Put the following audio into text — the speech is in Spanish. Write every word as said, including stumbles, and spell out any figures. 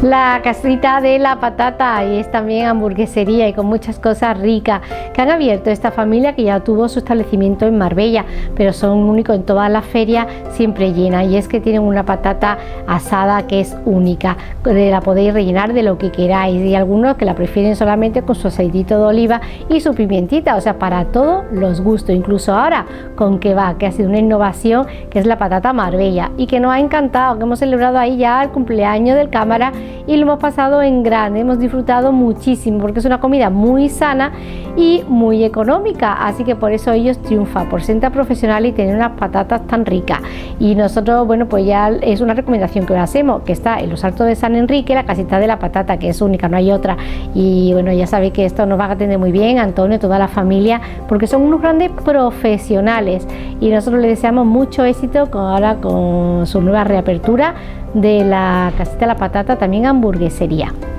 La casita de la patata, y es también hamburguesería y con muchas cosas ricas que han abierto esta familia, que ya tuvo su establecimiento en Marbella, pero son únicos en todas las ferias, siempre llena, y es que tienen una patata asada que es única, la podéis rellenar de lo que queráis, y algunos que la prefieren solamente con su aceitito de oliva y su pimientita, o sea, para todos los gustos, incluso ahora con kebab, que ha sido una innovación, que es la patata Marbella, y que nos ha encantado, que hemos celebrado ahí ya el cumpleaños del cámara y lo hemos pasado en grande, hemos disfrutado muchísimo porque es una comida muy sana y muy económica, así que por eso ellos triunfan, por ser tan profesionales y tener unas patatas tan ricas. Y nosotros, bueno, pues ya es una recomendación que os hacemos, que está en los Altos de San Enrique, la casita de la patata, que es única, no hay otra, y bueno, ya sabéis que esto nos va a atender muy bien Antonio y toda la familia, porque son unos grandes profesionales, y nosotros les deseamos mucho éxito con, ahora con su nueva reapertura de la casita de la patata, también hamburguesería.